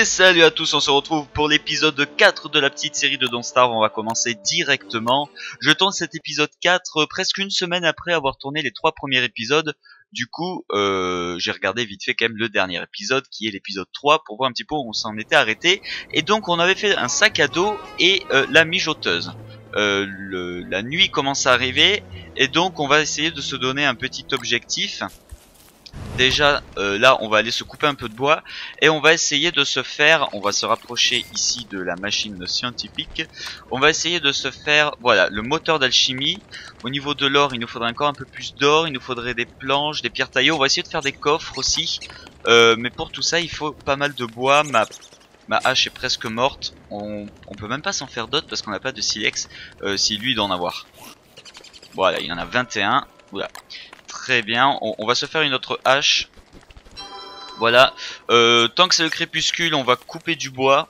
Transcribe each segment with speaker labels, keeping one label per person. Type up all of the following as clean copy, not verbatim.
Speaker 1: Et salut à tous, on se retrouve pour l'épisode 4 de la petite série de Don't Starve. On va commencer directement. Je tourne cet épisode 4 presque une semaine après avoir tourné les 3 premiers épisodes. Du coup, j'ai regardé vite fait quand même le dernier épisode, qui est l'épisode 3, pour voir un petit peu où on s'en était arrêté. Et donc on avait fait un sac à dos et la mijoteuse. La nuit commence à arriver, et donc on va essayer de se donner un petit objectif. Déjà là on va aller se couper un peu de bois et on va essayer de se faire, on va se rapprocher ici de la machine scientifique, on va essayer de se faire, voilà, le moteur d'alchimie. Au niveau de l'or il nous faudrait encore un peu plus d'or, il nous faudrait des planches, des pierres taillées, on va essayer de faire des coffres aussi, mais pour tout ça il faut pas mal de bois. Ma hache est presque morte, on peut même pas s'en faire d'autres parce qu'on n'a pas de silex, si lui il doit en avoir. Voilà, il y en a 21, oula. Très bien, on va se faire une autre hache. Voilà, tant que c'est le crépuscule, on va couper du bois.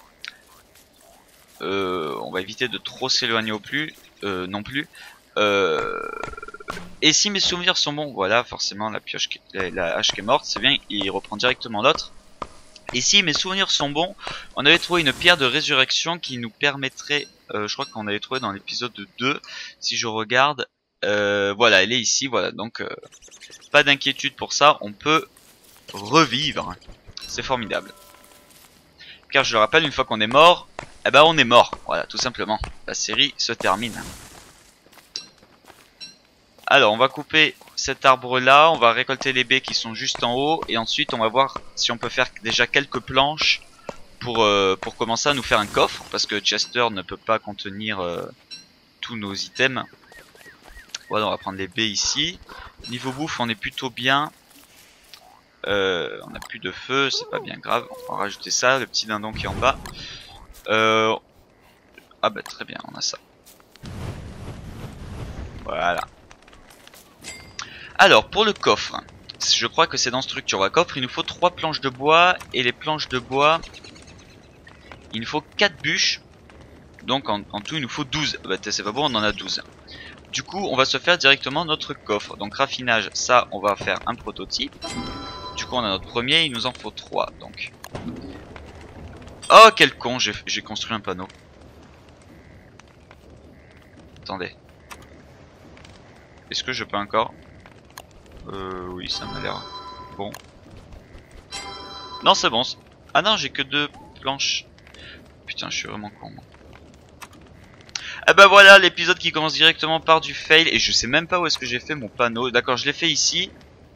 Speaker 1: On va éviter de trop s'éloigner non plus. Et si mes souvenirs sont bons, voilà, forcément la hache qui est morte, c'est bien, il reprend directement l'autre. Et si mes souvenirs sont bons, on avait trouvé une pierre de résurrection qui nous permettrait, je crois qu'on avait trouvé dans l'épisode 2, si je regarde. Voilà, elle est ici, voilà, donc pas d'inquiétude pour ça, on peut revivre, c'est formidable. Car je le rappelle, une fois qu'on est mort, eh ben on est mort, voilà, tout simplement, la série se termine. Alors on va couper cet arbre là, on va récolter les baies qui sont juste en haut, et ensuite on va voir si on peut faire déjà quelques planches pour commencer à nous faire un coffre, parce que Chester ne peut pas contenir tous nos items. Voilà, on va prendre les baies ici. Niveau bouffe, on est plutôt bien. On n'a plus de feu, c'est pas bien grave. On va rajouter ça, le petit dindon qui est en bas. Ah bah très bien, on a ça. Voilà. Alors, pour le coffre, je crois que c'est dans structure à coffre, il nous faut 3 planches de bois. Et les planches de bois, il nous faut 4 bûches. Donc en tout, il nous faut 12. Bah c'est pas bon, on en a 12. Du coup, on va se faire directement notre coffre. Donc raffinage, ça, on va faire un prototype. Du coup, on a notre premier, il nous en faut 3. Donc. Oh, quel con, j'ai construit un panneau. Attendez. Est-ce que je peux encore? Oui, ça m'a l'air bon. Non, c'est bon. Ah non, j'ai que 2 planches. Putain, je suis vraiment con. Ah bah voilà, l'épisode qui commence directement par du fail. Et je sais même pas où est-ce que j'ai fait mon panneau. D'accord, je l'ai fait ici.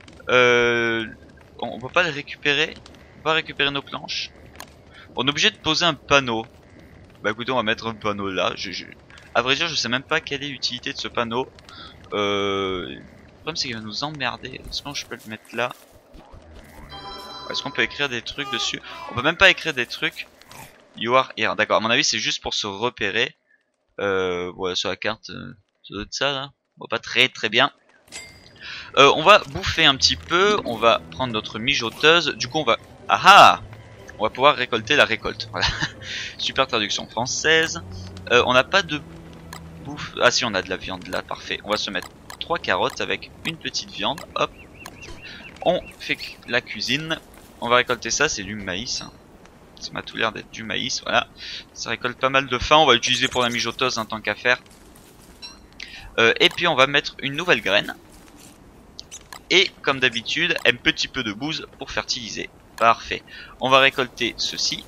Speaker 1: On peut pas le récupérer. On peut pas récupérer nos planches. On est obligé de poser un panneau. Bah écoutez, on va mettre un panneau là. À vrai dire, je sais même pas quelle est l'utilité de ce panneau. Le problème c'est qu'il va nous emmerder. Est-ce que je peux le mettre là? Est-ce qu'on peut écrire des trucs dessus? On peut même pas écrire des trucs. You are here. D'accord, à mon avis c'est juste pour se repérer. Voilà, sur la carte, ça doit être ça là. On voit pas très bien. On va bouffer un petit peu. On va prendre notre mijoteuse. Du coup on va... Ah ah! On va pouvoir récolter la récolte. Voilà. Super traduction française. On n'a pas de bouffe. Ah si, on a de la viande là, parfait. On va se mettre 3 carottes avec une petite viande. Hop. On fait la cuisine. On va récolter ça, c'est du maïs. Ça m'a tout l'air d'être du maïs, voilà. Ça récolte pas mal de faim, on va l'utiliser pour la mijoteuse en tant qu'à faire. Et puis on va mettre une nouvelle graine. Et comme d'habitude, un petit peu de bouse pour fertiliser. Parfait. On va récolter ceci.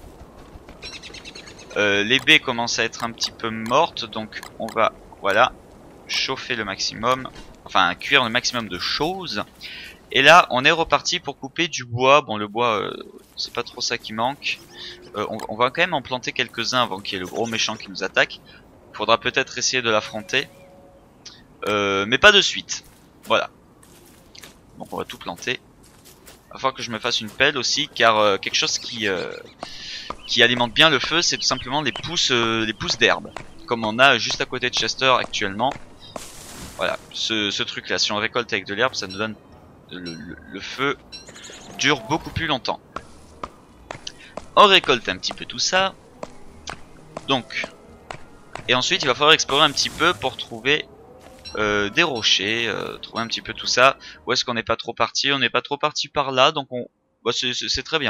Speaker 1: Les baies commencent à être un petit peu mortes, donc on va, voilà, chauffer le maximum. Enfin, cuire le maximum de choses. Et là, on est reparti pour couper du bois. Bon, le bois, c'est pas trop ça qui manque. On va quand même en planter quelques-uns avant qu'il y ait le gros méchant qui nous attaque. Faudra peut-être essayer de l'affronter. Mais pas de suite. Voilà. Donc on va tout planter. Il va falloir que je me fasse une pelle aussi, car quelque chose qui alimente bien le feu, c'est tout simplement les pousses d'herbe. Comme on a juste à côté de Chester actuellement. Voilà, ce truc là, si on récolte avec de l'herbe, ça nous donne... Le feu dure beaucoup plus longtemps. On récolte un petit peu tout ça. Donc, et ensuite il va falloir explorer un petit peu pour trouver des rochers, trouver un petit peu tout ça. Où est-ce qu'on n'est pas trop parti? On n'est pas trop parti par là, donc c'est très bien, voilà.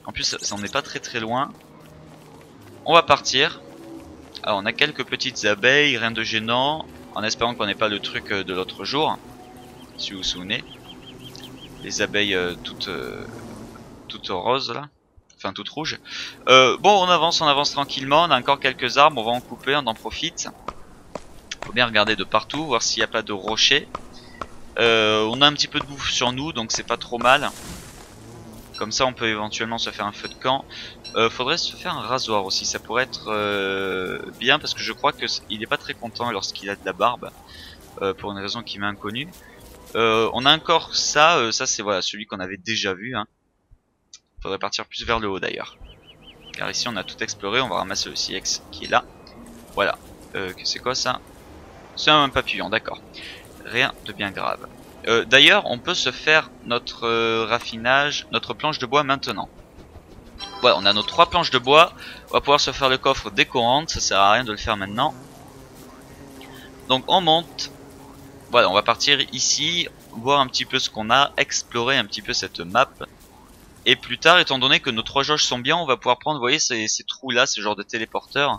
Speaker 1: En plus, ça en est pas très loin. On va partir. Alors, on a quelques petites abeilles, rien de gênant. En espérant qu'on n'ait pas le truc de l'autre jour. Si vous vous souvenez. Les abeilles toutes roses là. Enfin, toutes rouges. Bon, on avance tranquillement. On a encore quelques arbres. On va en couper, on en profite. Faut bien regarder de partout, voir s'il n'y a pas de rochers. On a un petit peu de bouffe sur nous, donc c'est pas trop mal. Comme ça, on peut éventuellement se faire un feu de camp. Faudrait se faire un rasoir aussi. Ça pourrait être bien parce que je crois que il est pas très content lorsqu'il a de la barbe, pour une raison qui m'est inconnue. On a encore ça. Ça c'est voilà celui qu'on avait déjà vu. Hein. Faudrait partir plus vers le haut d'ailleurs. Car ici on a tout exploré. On va ramasser le silex qui est là. Voilà. C'est quoi ça? C'est un papillon, d'accord. Rien de bien grave. D'ailleurs, on peut se faire notre raffinage, notre planche de bois maintenant. Voilà, on a nos 3 planches de bois. On va pouvoir se faire le coffre dès qu'on rentre. Ça sert à rien de le faire maintenant. Donc on monte. Voilà, on va partir ici, voir un petit peu ce qu'on a, explorer un petit peu cette map. Et plus tard, étant donné que nos 3 jauges sont bien, on va pouvoir prendre, vous voyez, ces trous là, ce genre de téléporteurs.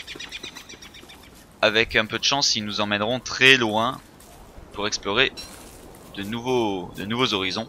Speaker 1: Avec un peu de chance, ils nous emmèneront très loin pour explorer de nouveaux horizons.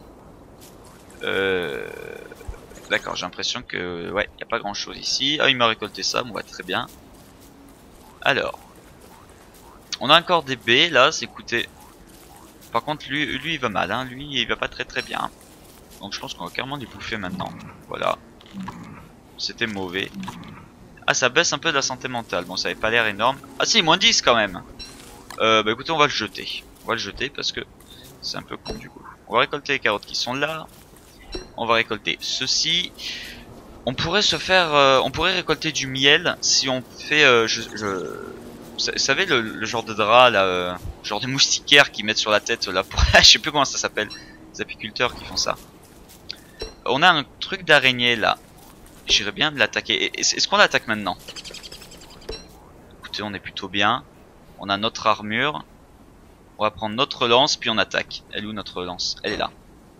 Speaker 1: D'accord, j'ai l'impression que ouais, y a pas grand chose ici. Ah, il m'a récolté ça, bon, bah, très bien. Alors, on a encore des baies là, écoutez. Par contre, lui, il va mal, hein. Lui, il va pas très bien. Donc, je pense qu'on va carrément les bouffer maintenant. Voilà. C'était mauvais. Ah, ça baisse un peu de la santé mentale. Bon, ça avait pas l'air énorme. Ah, si, moins 10 quand même. Bah écoutez, on va le jeter. On va le jeter parce que c'est un peu con du coup. On va récolter les carottes qui sont là. On va récolter ceci. On pourrait se faire, on pourrait récolter du miel si on fait, vous savez le genre de drap là, genre de moustiquaire qu'ils mettent sur la tête là pour, je sais plus comment ça s'appelle, les apiculteurs qui font ça. On a un truc d'araignée là. J'irais bien l'attaquer. Est-ce qu'on l'attaque maintenant? Écoutez, on est plutôt bien. On a notre armure. On va prendre notre lance puis on attaque. Elle est où notre lance? Elle est là.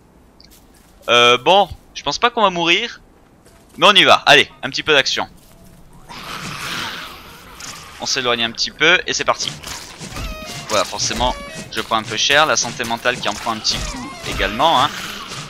Speaker 1: Bon, je pense pas qu'on va mourir. Mais on y va, allez, un petit peu d'action. On s'éloigne un petit peu et c'est parti. Voilà, forcément, je prends un peu cher. La santé mentale qui en prend un petit coup également. Hein.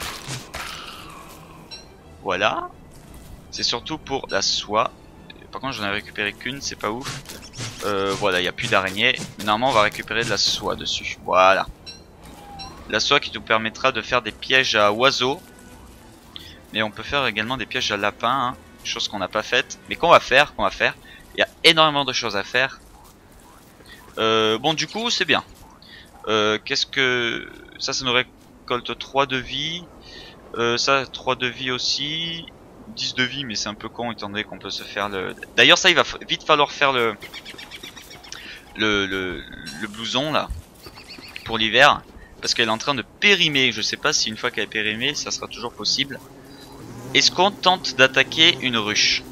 Speaker 1: Voilà. C'est surtout pour la soie. Par contre, j'en ai récupéré qu'une, c'est pas ouf. Voilà, il n'y a plus d'araignées. Mais normalement, on va récupérer de la soie dessus. Voilà. La soie qui nous permettra de faire des pièges à oiseaux. Mais on peut faire également des pièges à lapins, hein, chose qu'on n'a pas faite, mais qu'on va faire, Il y a énormément de choses à faire. Bon, du coup, c'est bien. Qu'est-ce que... Ça nous récolte 3 de vie. Ça, 3 de vie aussi. 10 de vie, mais c'est un peu con étant donné qu'on peut se faire le... D'ailleurs, ça, il va vite falloir faire le blouson, là, pour l'hiver. Parce qu'elle est en train de périmer. Je sais pas si une fois qu'elle est périmée, ça sera toujours possible. Est-ce qu'on tente d'attaquer une ruche?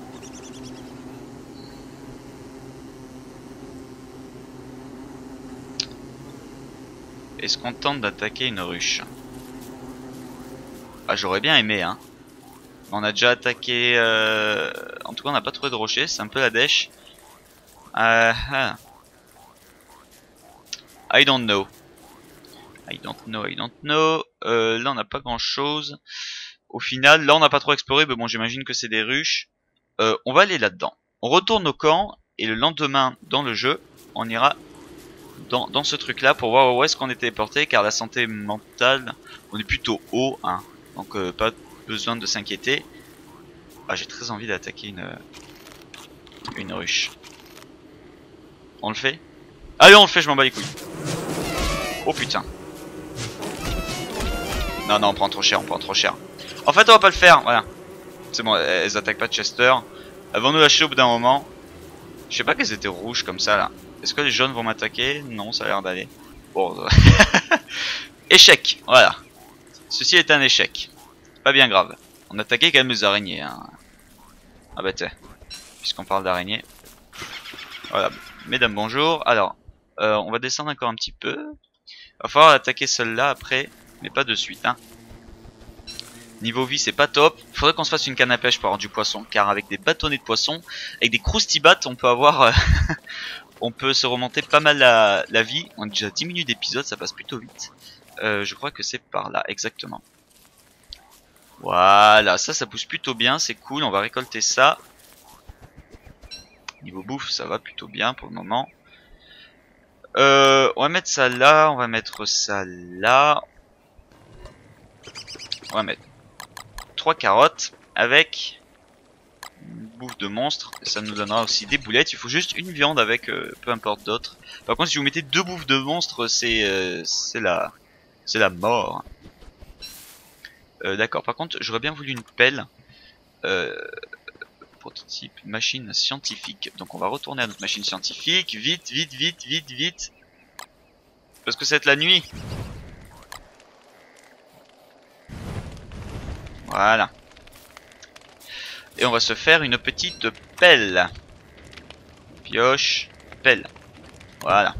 Speaker 1: Est-ce qu'on tente d'attaquer une ruche? Ah, j'aurais bien aimé, hein. On a déjà attaqué... En tout cas, on n'a pas trouvé de rocher. C'est un peu la dèche. I don't know. I don't know. Là, on n'a pas grand-chose. Au final, là, on n'a pas trop exploré. Mais bon, j'imagine que c'est des ruches. On va aller là-dedans. On retourne au camp. Et le lendemain, dans le jeu, on ira dans ce truc-là pour voir où est-ce qu'on est téléporté. Car la santé mentale, on est plutôt haut. Hein. Donc, pas besoin de s'inquiéter. Ah, j'ai très envie d'attaquer une ruche. On le fait? Allez, on le fait, je m'en bats les couilles. Oh putain. Non, non, on prend trop cher, En fait, on va pas le faire, voilà. C'est bon, elles attaquent pas Chester. Elles vont nous lâcher au bout d'un moment. Je sais pas qu'elles étaient rouges comme ça, là. Est-ce que les jaunes vont m'attaquer? Non, ça a l'air d'aller. Bon, échec, voilà. Ceci est un échec. Pas bien grave. On attaquait quand même les araignées, hein. Ah bah t'es. Puisqu'on parle d'araignées. Voilà. Mesdames, bonjour. Alors, on va descendre encore un petit peu. Va falloir attaquer celle-là après, mais pas de suite, hein. Niveau vie, c'est pas top. Faudrait qu'on se fasse une canne à pêche pour avoir du poisson, car avec des bâtonnets de poisson, avec des croustibats, on peut avoir, on peut se remonter pas mal la vie. On a déjà 10 minutes d'épisode, ça passe plutôt vite. Je crois que c'est par là, exactement. Voilà, ça pousse plutôt bien, c'est cool. On va récolter ça. Niveau bouffe, ça va plutôt bien pour le moment. On va mettre ça là, on va mettre ça là. On va mettre 3 carottes avec une bouffe de monstre. Ça nous donnera aussi des boulettes. Il faut juste une viande avec peu importe d'autres. Par contre, si vous mettez 2 bouffes de monstre, c'est la mort. D'accord. Par contre, j'aurais bien voulu une pelle. Prototype machine scientifique. Donc on va retourner à notre machine scientifique. Vite, vite, vite, vite, vite. Parce que ça va être la nuit. Voilà. Et on va se faire une petite pelle. Pioche, pelle. Voilà.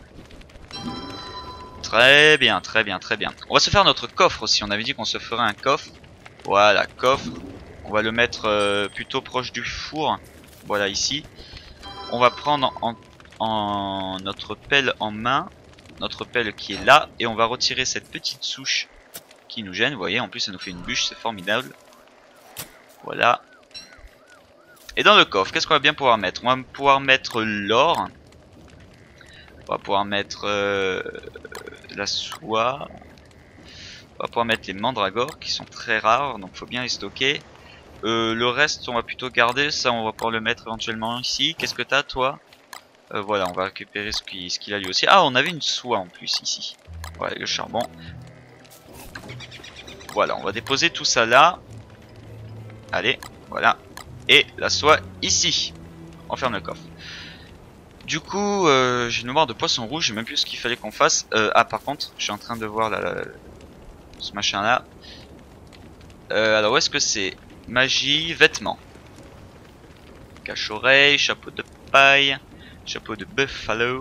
Speaker 1: Très bien, très bien, très bien. On va se faire notre coffre aussi. On avait dit qu'on se ferait un coffre. Voilà, coffre. On va le mettre plutôt proche du four. Voilà, ici. On va prendre en notre pelle en main. Notre pelle qui est là. Et on va retirer cette petite souche qui nous gêne. Vous voyez, en plus, ça nous fait une bûche. C'est formidable. Voilà. Et dans le coffre, qu'est-ce qu'on va bien pouvoir mettre? On va pouvoir mettre l'or. On va pouvoir mettre la soie. On va pouvoir mettre les mandragores qui sont très rares. Donc, faut bien les stocker. Le reste, on va plutôt garder. Ça, on va pouvoir le mettre éventuellement ici. Qu'est-ce que t'as, toi? Voilà, on va récupérer ce qu'il a lui aussi. Ah, on avait une soie en plus ici. Voilà, le charbon. Voilà, on va déposer tout ça là. Allez, voilà. Et la soie ici. On ferme le coffre. Du coup, j'ai une mémoire de poisson rouge. Je sais même plus ce qu'il fallait qu'on fasse. Ah, par contre, je suis en train de voir ce machin là. Alors, où est-ce que c'est? Magie, vêtements. Cache-oreille, chapeau de paille, chapeau de buffalo.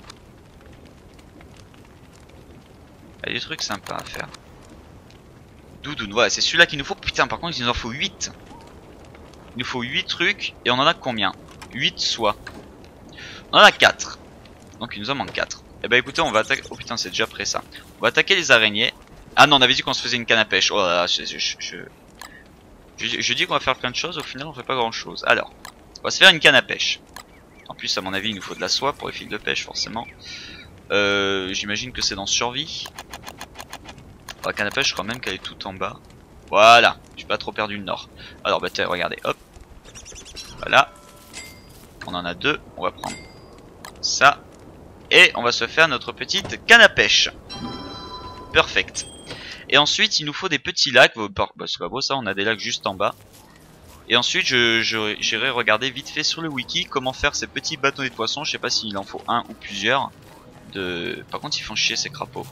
Speaker 1: Il y a des trucs sympas à faire. Doudoune, voilà, c'est celui-là qu'il nous faut. Putain, par contre, il nous en faut 8. Il nous faut 8 trucs. Et on en a combien? 8 soies. On en a 4. Donc il nous en manque 4. Et bah écoutez, on va attaquer. Oh putain, c'est déjà prêt ça. On va attaquer les araignées. Ah non, on avait dit qu'on se faisait une canne à pêche. Oh là là, je dis qu'on va faire plein de choses. Au final, on fait pas grand chose. Alors, on va se faire une canne à pêche. En plus, à mon avis, il nous faut de la soie pour les fils de pêche, forcément. J'imagine que c'est dans survie. La canne à pêche, je crois même qu'elle est tout en bas. Voilà, j'ai pas trop perdu le nord. Alors, bah, regardez, hop. Voilà. On en a 2. On va prendre ça. Et on va se faire notre petite canne à pêche. Perfect. Et ensuite, il nous faut des petits lacs. Parce que ça, on a des lacs juste en bas. Et ensuite, j'irai regarder vite fait sur le wiki comment faire ces petits bâtonnets de poisson. Je sais pas s'il en faut un ou plusieurs. Par contre, ils font chier ces crapauds.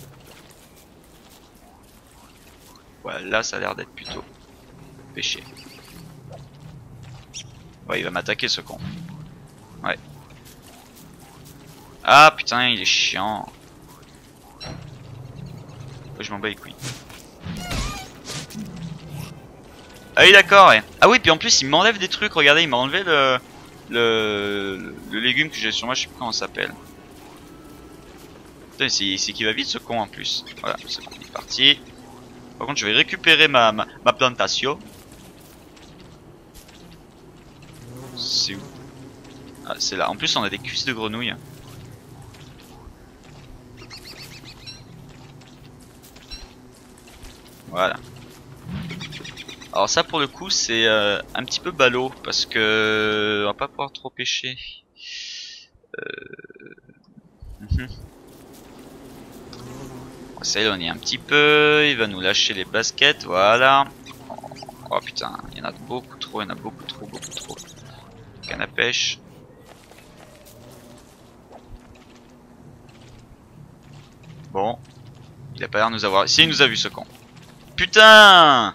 Speaker 1: Voilà, là, ça a l'air d'être plutôt pêché. Ouais, il va m'attaquer ce con. Ouais. Ah putain, il est chiant. Je m'en bats les couilles. Ah oui, d'accord, ouais. Ah oui, puis en plus, il m'enlève des trucs. Regardez, il m'a enlevé le légume que j'ai sur moi. Je sais plus comment ça s'appelle. Putain, c'est qui va vite ce con en plus. Voilà, c'est bon, il est parti. Par contre, je vais récupérer ma plantation. C'est où? Ah, c'est là. En plus, on a des cuisses de grenouilles. Voilà. Alors ça, pour le coup, c'est un petit peu ballot parce que on va pas pouvoir trop pêcher. On va s'éloigner un petit peu. Il va nous lâcher les baskets. Voilà. Oh putain, il y en a beaucoup trop. Il y en a beaucoup trop, beaucoup trop. Canne à pêche. Bon. Il a pas l'air de nous avoir... Si, il nous a vu ce con. Putain.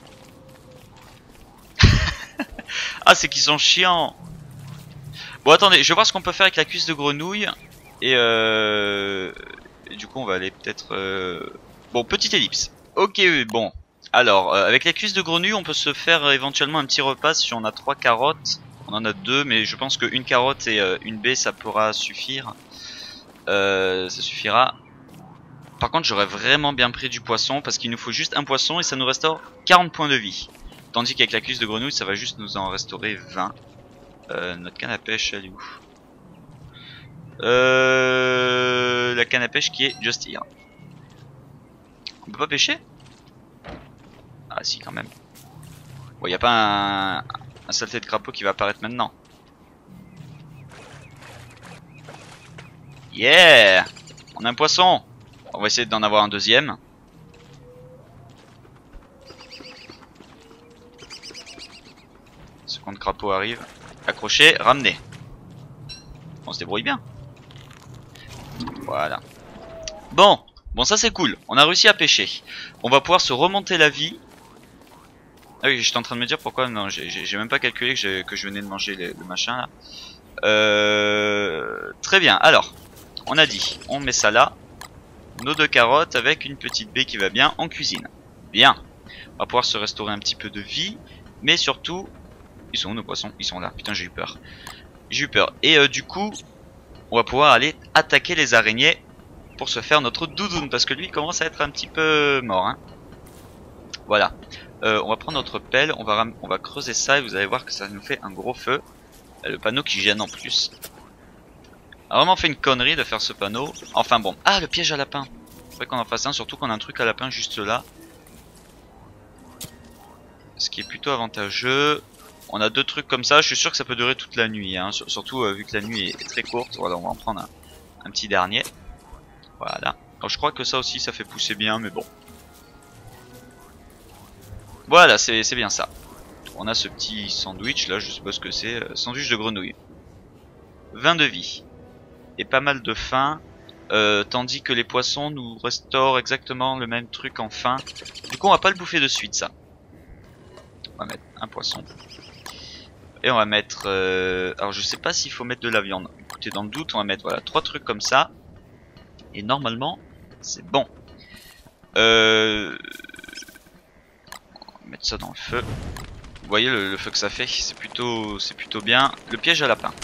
Speaker 1: Ah, c'est qu'ils sont chiants. Bon, attendez, je vais voir ce qu'on peut faire avec la cuisse de grenouille. Et du coup, on va aller peut-être... Bon, petite ellipse. Ok, bon. Alors, avec les cuisses de grenouille, on peut se faire éventuellement un petit repas si on a 3 carottes. On en a 2, mais je pense qu'une carotte et une baie, ça pourra suffire. Ça suffira. Par contre, j'aurais vraiment bien pris du poisson, parce qu'il nous faut juste un poisson et ça nous restaure 40 points de vie. Tandis qu'avec la cuisse de grenouille, ça va juste nous en restaurer 20. Notre canne à pêche, elle est où? La canne à pêche qui est just here. On peut pas pêcher? Ah si, quand même. Bon, y a pas un saleté de crapaud qui va apparaître maintenant. Yeah! On a un poisson! On va essayer d'en avoir un deuxième. Second crapaud arrive. Accroché, ramené. On se débrouille bien. Voilà. Bon, ça c'est cool. On a réussi à pêcher. On va pouvoir se remonter la vie. Ah oui, j'étais en train de me dire pourquoi. Non, j'ai même pas calculé que je venais de manger le machin là. Très bien. Alors, on a dit, on met ça là. Nos 2 carottes avec une petite baie qui va bien en cuisine. Bien. On va pouvoir se restaurer un petit peu de vie. Mais surtout... Ils sont où nos poissons? Ils sont là. Putain, j'ai eu peur. J'ai eu peur. Et du coup, on va pouvoir aller attaquer les araignées pour se faire notre doudoune. Parce que lui, il commence à être un petit peu mort. Hein. Voilà. On va prendre notre pelle. On va creuser ça et vous allez voir que ça nous fait un gros feu. Le panneau qui gêne en plus. On a vraiment fait une connerie de faire ce panneau. Enfin bon. Ah, le piège à lapin. Faudrait qu'on en fasse un, surtout qu'on a un truc à lapin juste là. Ce qui est plutôt avantageux. On a 2 trucs comme ça. Je suis sûr que ça peut durer toute la nuit. Hein. Surtout vu que la nuit est très courte. Voilà, on va en prendre un petit dernier. Voilà. Alors, je crois que ça aussi, ça fait pousser bien, mais bon. Voilà, c'est bien ça. On a ce petit sandwich là, je sais pas ce que c'est. Sandwich de grenouille. 20 de vie. Et pas mal de faim, tandis que les poissons nous restaurent exactement le même truc en faim. Du coup on va pas le bouffer de suite ça. On va mettre un poisson. Et on va mettre... alors je sais pas s'il faut mettre de la viande. Écoutez, dans le doute on va mettre voilà 3 trucs comme ça. Et normalement c'est bon. On va mettre ça dans le feu. Vous voyez le feu que ça fait, c'est plutôt bien. Le piège à lapin.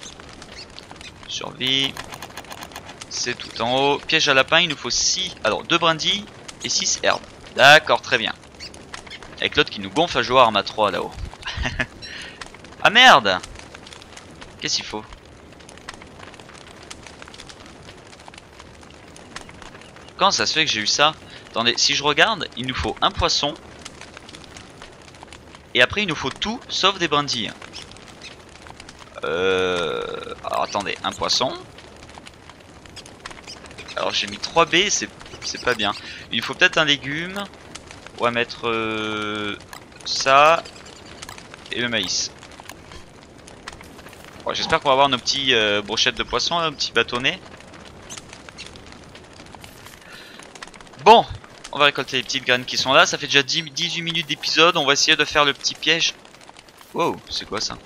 Speaker 1: Survie. C'est tout en haut. Piège à lapin, il nous faut 6. Alors 2 brindilles et 6 herbes. D'accord, très bien. Avec l'autre qui nous gonfle à jouer à Arma 3 là-haut. Ah merde! Qu'est-ce qu'il faut? Comment ça se fait que j'ai eu ça? Attendez, si je regarde, il nous faut un poisson. Et après il nous faut tout sauf des brindilles. Alors attendez, un poisson. Alors j'ai mis 3 baies, c'est pas bien. Il faut peut-être un légume. On va mettre ça et le maïs. Bon, j'espère qu'on va avoir nos petits brochettes de poisson, nos petits bâtonnets. Bon, on va récolter les petites graines qui sont là. Ça fait déjà 18 minutes d'épisode. On va essayer de faire le petit piège. Wow, c'est quoi ça?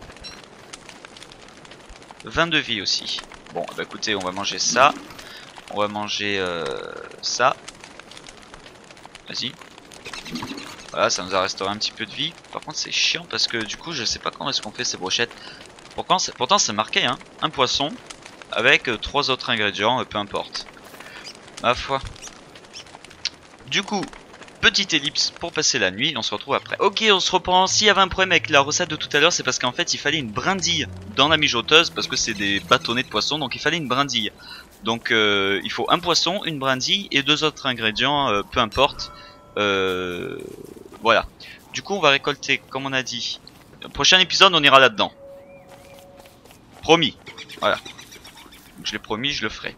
Speaker 1: 20 de vie aussi. Bon, bah écoutez, on va manger ça. On va manger ça. Vas-y. Voilà, ça nous a restauré un petit peu de vie. Par contre, c'est chiant parce que du coup, je sais pas comment est-ce qu'on fait ces brochettes. Pourtant, c'est marqué, hein. Un poisson avec 3 autres ingrédients, peu importe. Ma foi. Du coup, petite ellipse pour passer la nuit. On se retrouve après. Ok, on se reprend. S'il y avait un problème avec la recette de tout à l'heure, c'est parce qu'en fait, il fallait une brindille dans la mijoteuse parce que c'est des bâtonnets de poisson, donc il fallait une brindille. Donc il faut un poisson, une brindille et 2 autres ingrédients, peu importe. Voilà. Du coup on va récolter, comme on a dit. Le prochain épisode on ira là-dedans. Promis. Voilà. Donc, je l'ai promis, je le ferai.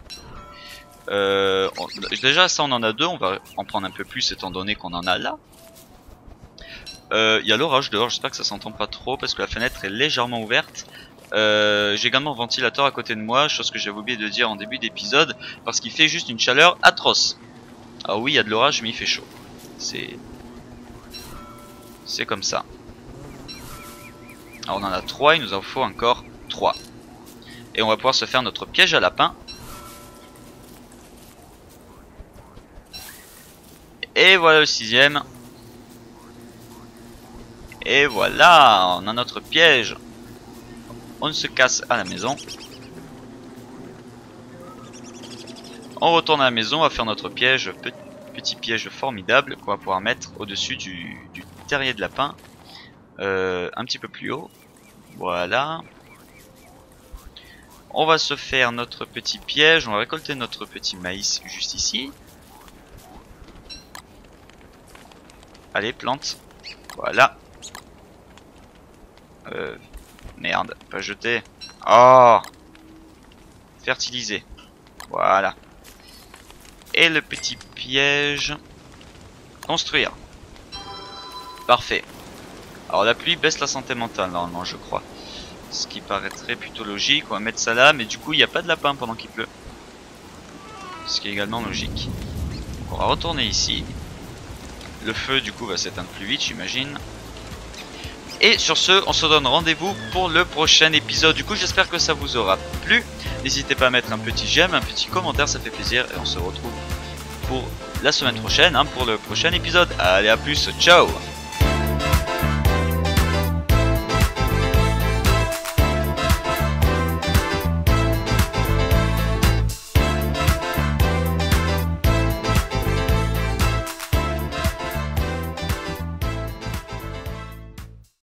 Speaker 1: Déjà ça on en a 2, on va en prendre un peu plus étant donné qu'on en a là. Il y a l'orage dehors, j'espère que ça s'entend pas trop parce que la fenêtre est légèrement ouverte. J'ai également un ventilateur à côté de moi, chose que j'avais oublié de dire en début d'épisode, parce qu'il fait juste une chaleur atroce. Ah oui, il y a de l'orage, mais il fait chaud. C'est comme ça. Alors on en a 3, il nous en faut encore 3. Et on va pouvoir se faire notre piège à lapin. Et voilà le 6ème. Et voilà, on a notre piège. On se casse à la maison. On retourne à la maison, on va faire notre piège, petit piège formidable qu'on va pouvoir mettre au-dessus du terrier de lapin. Un petit peu plus haut. Voilà. On va se faire notre petit piège, on va récolter notre petit maïs juste ici. Allez, plante. Voilà. Merde, pas jeter. Oh! Fertiliser. Voilà. Et le petit piège. Construire. Parfait. Alors la pluie baisse la santé mentale normalement, je crois. Ce qui paraîtrait plutôt logique. On va mettre ça là, mais du coup il n'y a pas de lapin pendant qu'il pleut. Ce qui est également logique. Donc on va retourner ici. Le feu du coup va s'éteindre plus vite, j'imagine. Et sur ce, on se donne rendez-vous pour le prochain épisode. Du coup, j'espère que ça vous aura plu. N'hésitez pas à mettre un petit j'aime, un petit commentaire, ça fait plaisir. Et on se retrouve pour la semaine prochaine, pour le prochain épisode. Allez, à plus, ciao!